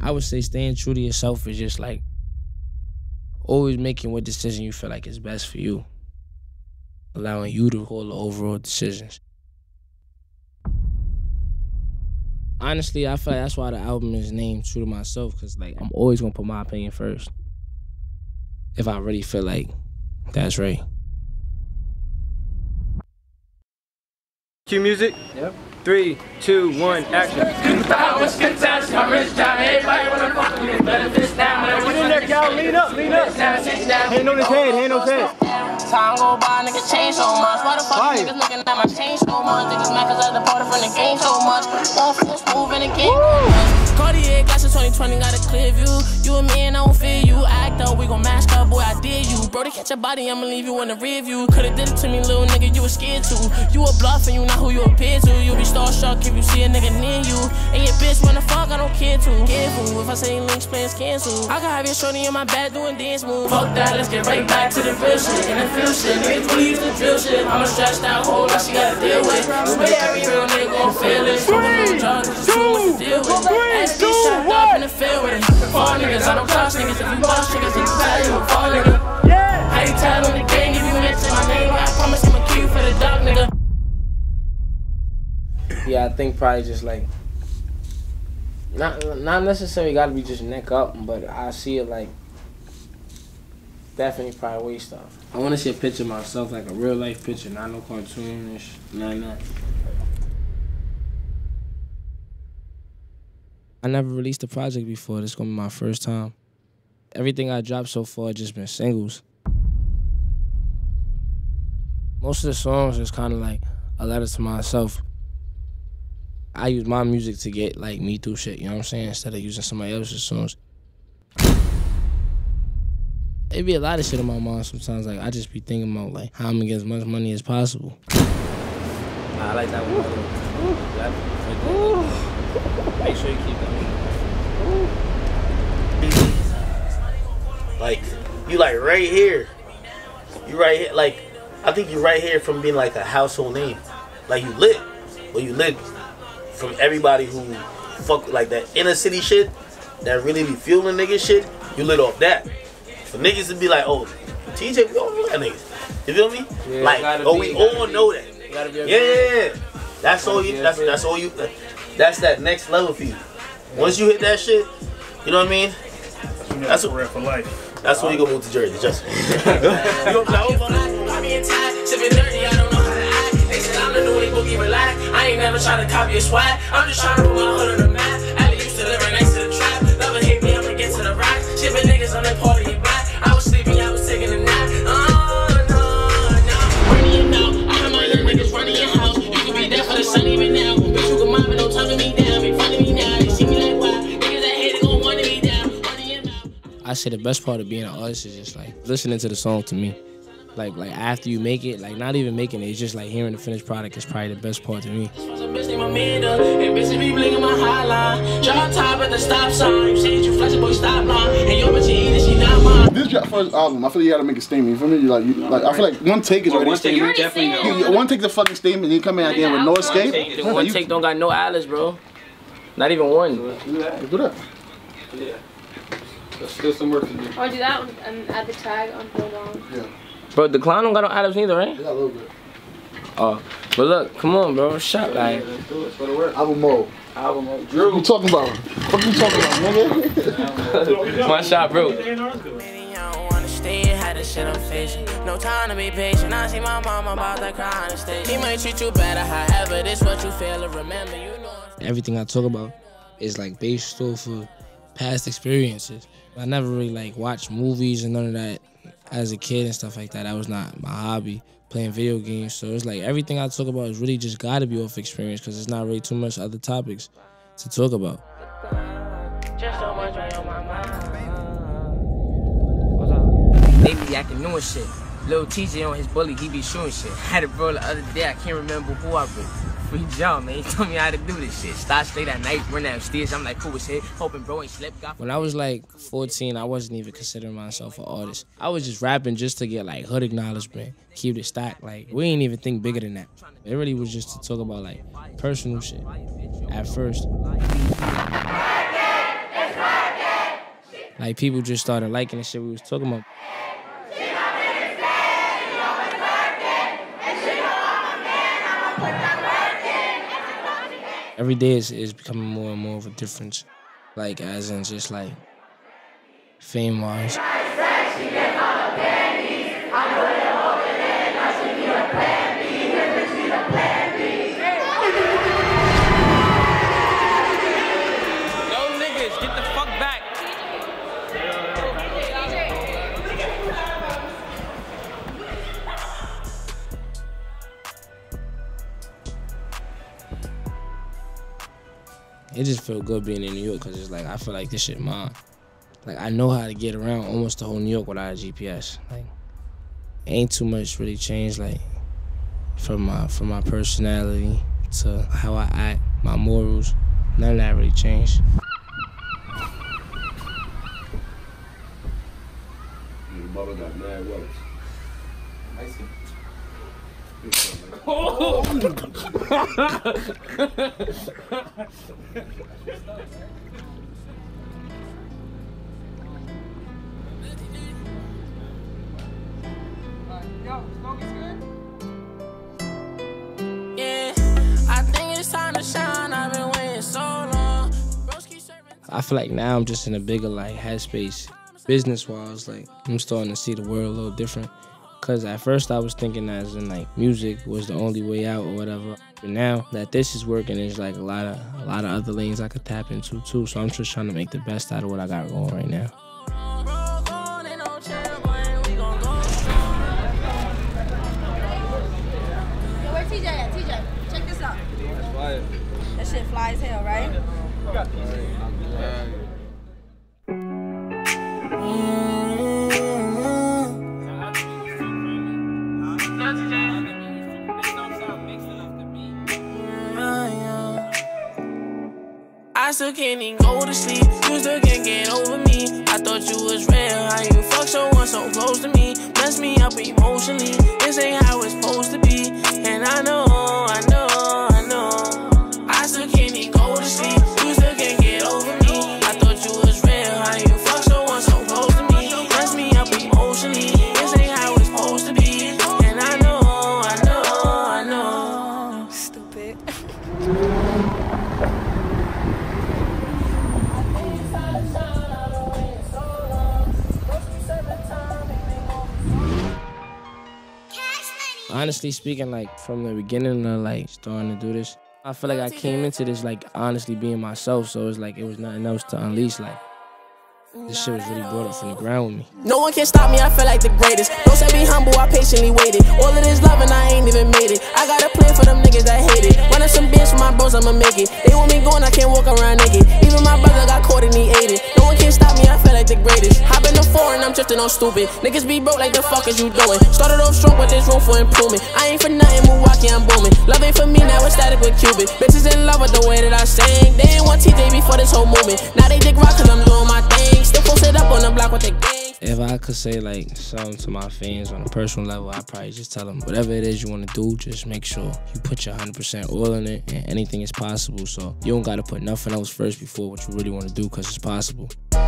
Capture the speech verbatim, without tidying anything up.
I would say staying true to yourself is just like always making what decision you feel like is best for you. Allowing you to call the overall decisions. Honestly, I feel like that's why the album is named True to Myself, because like I'm always gonna put my opinion first. If I really feel like that's right. Cue music? Yep. Three, two, one, action. Get in there, Cal. Lean up, lean up. Hand on his head, hand on his head. Time go by, niggas change so much. Why the fuck Right. niggas looking at my change so much? Niggas mad cause I departed from the game so much. One full smooth in the game. Cartier glasses twenty twenty got a clear view. You and me and I don't fear you. Act up, we gon' mask up, boy, I dare you. Bro, to catch your body, I'ma leave you in the rear view. Coulda did it to me, little nigga, you was scared to. You a bluff and you not who you appear to. You be starstruck if you see a nigga near you. And your bitch wanna fuck, I don't care to. Careful, if I say links, plans cancel. I can have your shorty in my bed doing dance moves. Fuck that, let's get right back to the real shit. And the feel shit, niggas really use the drill shit. I'm a stressed out hoe that she gotta deal with. Swear every real nigga gon' feel it. Three, two, deal with. S D strapped up in the field with it. Fall niggas, I don't cross niggas. If you boss niggas, then you tell you a fall nigga. Yeah. How you tell on the gang if you mention my name? I promise I'ma kill you for the dog nigga. Yeah, I think probably just like not not necessarily gotta be just neck up, but I see it like definitely probably waist off. I wanna see a picture of myself, like a real life picture, not no cartoonish, none of that. I never released a project before. This is gonna be my first time. Everything I dropped so far just been singles. Most of the songs is kind of like a letter to myself. I use my music to get like me through shit, you know what I'm saying? Instead of using somebody else's songs. It be a lot of shit in my mind sometimes. Like I just be thinking about like how I'm gonna get as much money as possible. I like that one. Make sure you keep that one. Like you like right here. You right here. Like I think you right here from being like a household name. Like you lit, or you lit from everybody who fuck with like that inner city shit, that really be fueling niggas shit. You lit off that. For niggas to be like, oh, T J, we all know that niggas. You feel me? Yeah, like, oh, be, we all know that. Yeah, yeah, yeah. That's all you. That's that's all you. That's that next level for you. Once you hit that shit, you know what I mean? That's what for life. That's when you go move to Jersey, just. You go I'm being tired, sipping dirty, I don't know how to act. They said I'm the new way boogie relax. I ain't never trying to copy a swag. I'm just trying to put my hood on the map. Ali used to live right next to the trap. Love hate me, I'ma get to the rock. Shipping niggas on that party and back. I was sleeping, I was taking a nap. Oh no, no. Running you now. I have my young niggas running your house. You can be there for the sun even now. Bitch, you can mind me, don't tugging me down. Be fronting me now. They see me like why? Niggas that hate it gon' want me down. Running your mouth. I say the best part of being an artist is just like listening to the song to me. Like, like after you make it, like not even making it, it's just like hearing the finished product is probably the best part to me. Bitch, they my middle, and bitches be blinking my highline. Drop top at the stop sign. You say you flexing, boy, stop line. And your bitch eating, she not mine. This is your first album. I feel like you gotta make a statement. You feel me? You like, you, like I feel like one take is already a statement. You, you, one take the fucking statement, then you come in at the end with no escape. Take, one you, take don't got no Alice, bro. Not even one. Do that. Do that. Yeah. There's still some work to do. I'll do that and add the tag on Hold On. Yeah. Bro, the clown don't got no Alice neither, right? Yeah, a little bit. Oh, but look, come on, bro. Shot like. Album mode. Album mode. Drew. What you talking about? What you talking about, nigga? My shot, bro. Had the shit I'm facing. No time to be patient. I see my mama about to cry on the stage. He might treat you better, however, this what you feel and remember, you know. Everything I talk about is like based off of past experiences. I never really like watched movies and none of that as a kid and stuff like that. That was not my hobby, playing video games. So it's like everything I talk about is really just gotta be off experience because there's not really too much other topics to talk about. Just so much on my mind. They be acting new and shit. Lil T J on his bully, he be shooting shit. Had a bro the other day, I can't remember who I with. Free jump, man. He told me how to do this shit. Start straight at night, run downstairs. I'm like, cool as shit. Hoping bro ain't slept. Got when I was like fourteen, I wasn't even considering myself an artist. I was just rapping just to get like hood acknowledgement, keep it stacked. Like we ain't even think bigger than that. It really was just to talk about like personal shit at first. Like, people just started liking the shit we was talking about. Every day is, is becoming more and more of a difference. Like, as in just like, fame-wise. It just felt good being in New York because it's like, I feel like this shit mine. Like, I know how to get around almost the whole New York without a G P S. Like, ain't too much really changed, like, from my, from my personality to how I act, my morals. None of that really changed. Your mother got mad wells. Oh! Yeah, I think it's time to shine. I've been waiting so long. I feel like now I'm just in a bigger like headspace. Business-wise, like, I'm starting to see the world a little different. Cause at first I was thinking as in like music was the only way out or whatever. But now that this is working, there's like a lot of a lot of other lanes I could tap into too. So I'm just trying to make the best out of what I got going right now. Where T J at? T J, check this out. That's fire. That shit fly as hell, right? You got these. I still can't even go to sleep. You still can't get over me. I thought you was real. How you fuck someone so close to me? Mess me up emotionally. This ain't how it's supposed to be. And I know, I know, I know. I still can't even go to sleep. You still can't get over me. I thought you was real. How you fuck someone so close to me? Mess me up emotionally. This ain't how it's supposed to be. And I know, I know, I know. Stupid. Honestly speaking, like, from the beginning of, like, starting to do this, I feel like I came into this, like, honestly being myself, so it's like it was nothing else to unleash, like, this shit was really brought up from the ground with me. No one can stop me, I feel like the greatest. Don't say be humble, I patiently waited. All of this love and I ain't even made it. I got a plan for them niggas that hate it. Running some bands for my bros, I'ma make it. They want me going, I can't walk around naked. Even my brother got caught and he ate it. No one can stop me, I feel like the greatest. Hop in the foreign, I'm drifting on stupid. Niggas be broke like the fuck is you doing? Started off strong, but there's room for improvement. I ain't for nothing, Milwaukee, I'm booming. Love ain't for me, now it's static with Cuban. Bitches in love with the way that I sing. They ain't want T J before this whole movement. Now they dig rock cause I'm doing my thing. Still posted up on the block with the gang. If I could say like something to my fans on a personal level, I'd probably just tell them whatever it is you want to do, just make sure you put your one hundred percent oil in it, and anything is possible. So you don't got to put nothing else first before what you really want to do, because it's possible.